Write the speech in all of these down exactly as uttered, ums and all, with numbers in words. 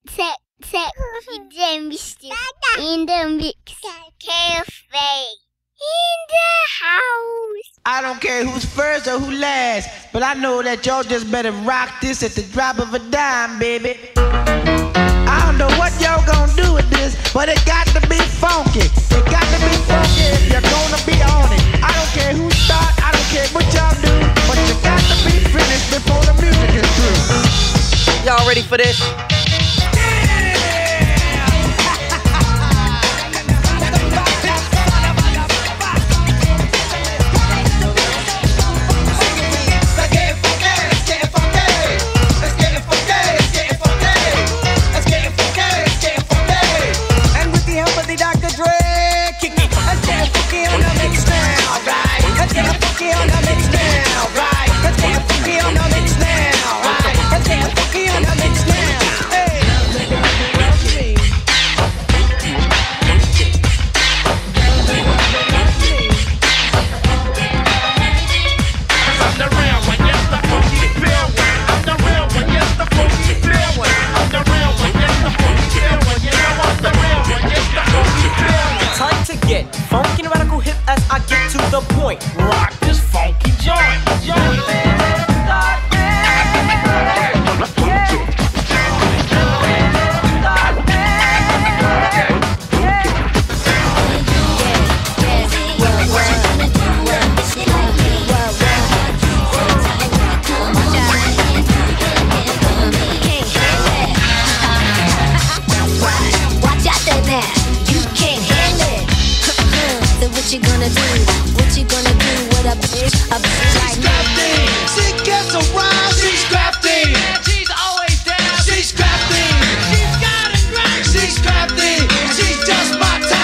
Tech, tech, demiştim. In the mix, cafe, in the house. I don't care who's first or who last, but I know that y'all just better rock this at the drop of a dime, baby. I don't know what y'all gonna do with this, but it got to be funky. It got to be funky if you're gonna be on it. I don't care who start, I don't care what y'all do, but you got to be finished before the music is through. Y'all ready for this? Funky and radical hip as I get to the point. Rock this funky joint. joint. What you gonna do? What you gonna do with a bitch? A bitch like me? She gets around, she's crafty. She's always down. She's crafty. She's got it right. She's crafty. She's just my type.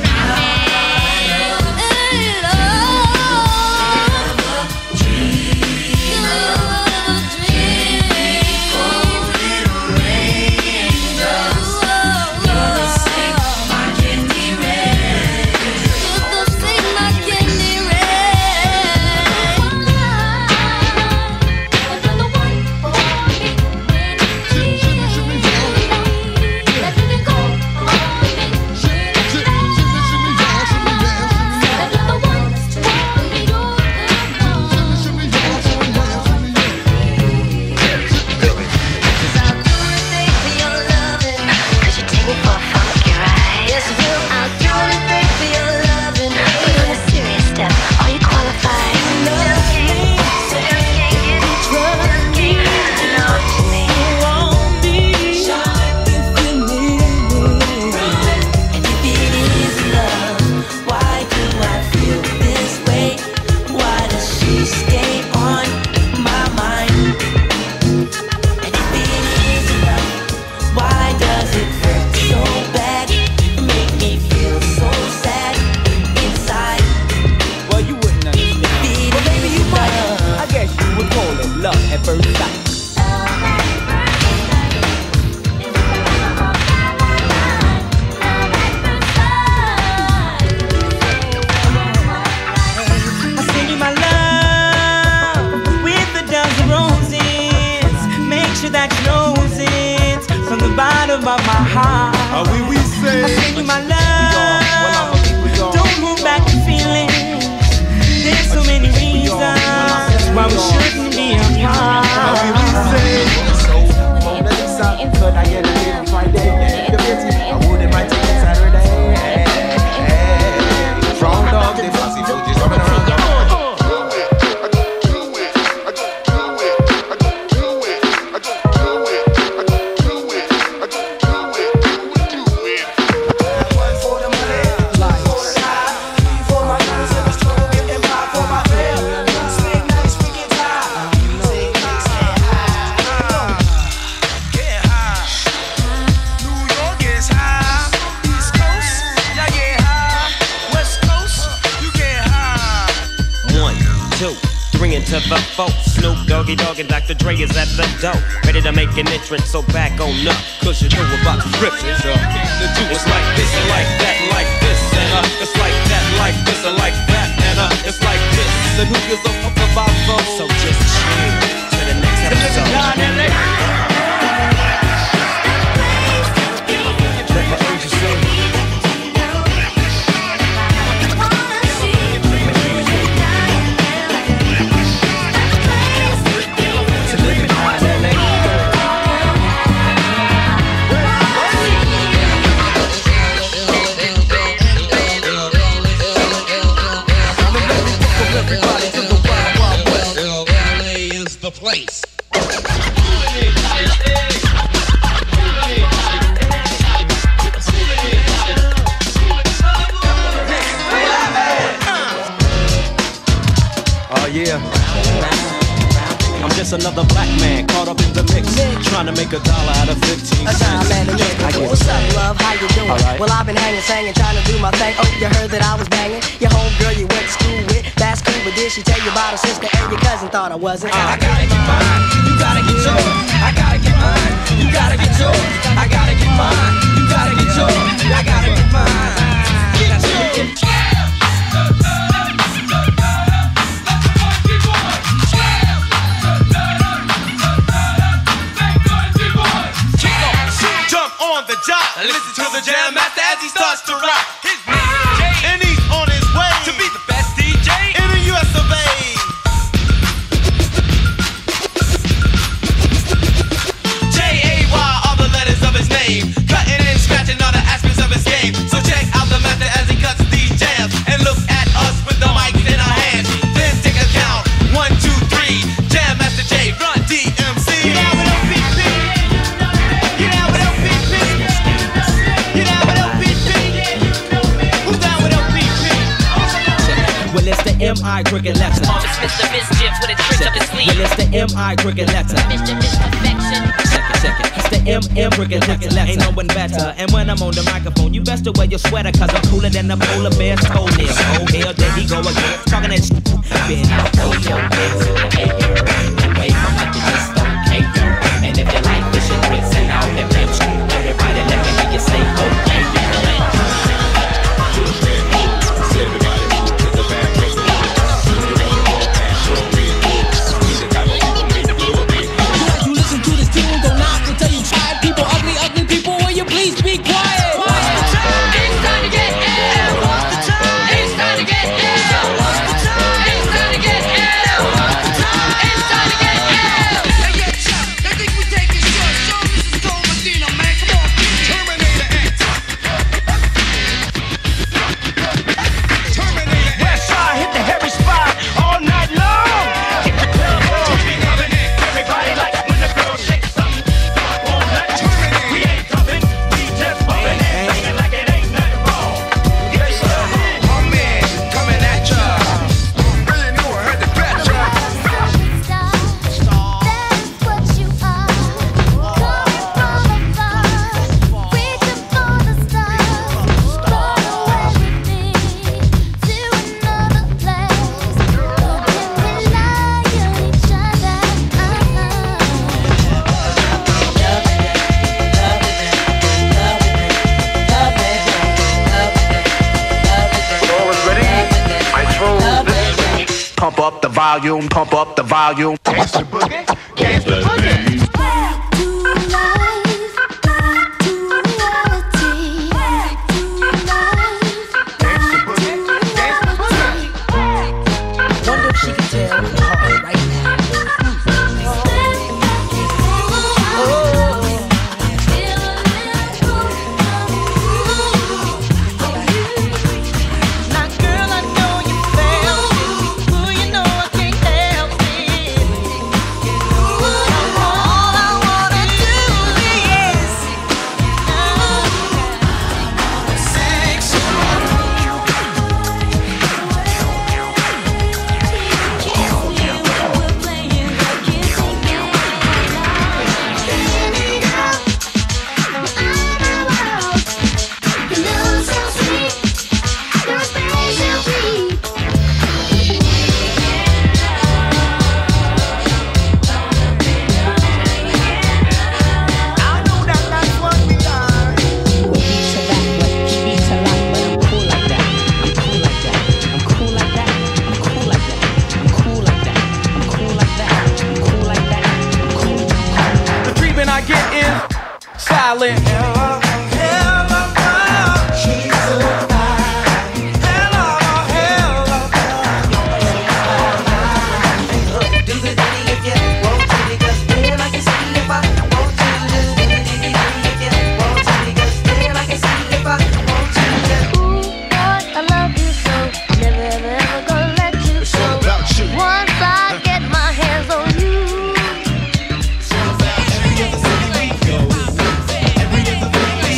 Snoop Doggy Dogg and Doctor Dre is at the door, ready to make an entrance, so back on up, cause you know about the scriptures. Uh. It's like this and like that, and like this, and uh, it's like that, like this, and like that, and uh, it's like this, and who gives a fuck about those? So just chill to the next episode. just another black man caught up in the mix, trying to make a dollar out of fifteen cents. What's up, love? How you doing? Right. Well, I've been hanging, singing, trying to do my thing. Oh, you heard that I was banging your homegirl you went to school with. That's cool, but did she tell you about her sister and your cousin? Thought I wasn't. I gotta get mine, you gotta get yours. I gotta get mine, you gotta get yours. I gotta get mine, you gotta get yours. I gotta get mine. Get yours. On the job, listen to the jam master as he starts to rock. His name is Jay, and he's on his way to be the best D J in the U S of A. J A Y are the letters of his name, cutting and scratching all the aspects of his game. So check out the master as he cuts these jams, and look at us with the mics in our hands. Then take a count, one, two, three. Jam Master J, run D M C. Get out with O P P. Get out with O P P. Get out with O P P. Who's down with O P P? Well, it's the M I cricket letter. Oh, it's Mister Mischief with a trick up his sleeve. Well, it's the M I cricket letter. Mister Misperfection. Check it, check it. It's the M M cricket letter. Ain't no one better. And when I'm on the microphone, you best to wear your sweater, cause I'm cooler than the polar bear's toenail. Oh, hell, there he go again. Talking that shit. Been out for your legs in the air. And wave them like you just don't care. And if you like fish and grits and all that pimp shit, everybody let me hear you say, oh, yeah. People, ugly, ugly people, will you please be quiet? It's time to get ill. It's time to get ill. It's time to get ill. It's time to get ill. Hey, yo, Chuck, I think we take this short. Show this is Cole Medina, man. Come on, Terminator X. Terminator X. West side hit the heavy spot all night long. Hit the club, everybody likes when the girl shakes something. We ain't coming, we just bumping and singing like it ain't nothing wrong. Yes, sir. My man coming at ya. Really knew I had to bet ya. All is ready. Maestro, listen. Pump up the volume, pump up the volume. Gangsta boogie, gangsta boogie. Back to life, back to reality. Back to life, Gangsta boogie, gangsta boogie. Wonder if she can tell me hard right now. Now, girl, I know you felt it. Ooh, you know I can't help it. All I wanna do is sex you. We're playing the kissing game. You know so sweet, you're special treat. I know that that's what we done. He beats a rap, but he beats a lot, but I'm cool like that. I'm cool like that. I'm cool like that. I'm cool like that. I'm cool like that. I'm cool like that. I'm cool like that. I'm cool. The treatment I get is silent. Ooh, boy, I love you so. Never, ever, ever gonna let you go. Once I get my hands on you. Every other city we go, every other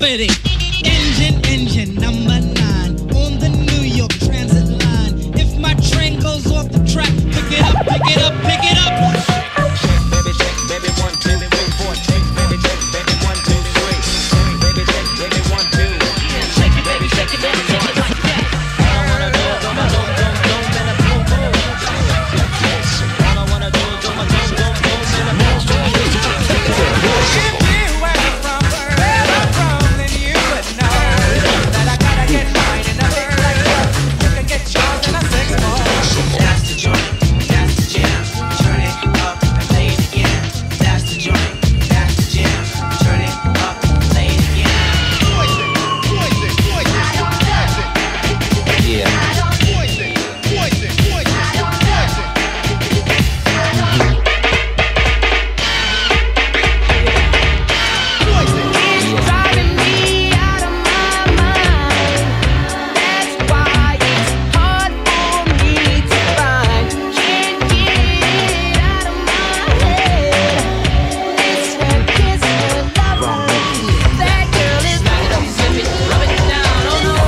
with it. Engine, engine, number nine on the New York Transit line. If my train goes off the track, pick it up, pick it up, pick it up. Baby, shake, baby, one, two, three, four. Shake, baby, shake, baby, one, two, three. Shake, baby, shake, baby, one, two. Shake it, baby, shake it, baby, shake it like that. All I wanna do is do my dum dum dum and a boom boom. All I wanna do is do my dum dum dum and a boom boom. If you were from wherever I'm from, then you would know that I gotta get mine in a big like that. You can get yours in a six more. That's the joint, that's the jam. Turn it up and play it again. That's the joint, that's the jam. Turn it up and play it again. Poison, poison, poison, poison. Yeah. Poison, poison, poison, poison. It's driving me out of my mind. That's why it's hard for me to find. Can't get it out of my head. It's her kiss, her love, that girl is right up, zip it, rub it down, oh no.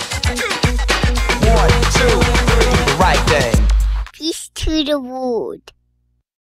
Peace to the wood.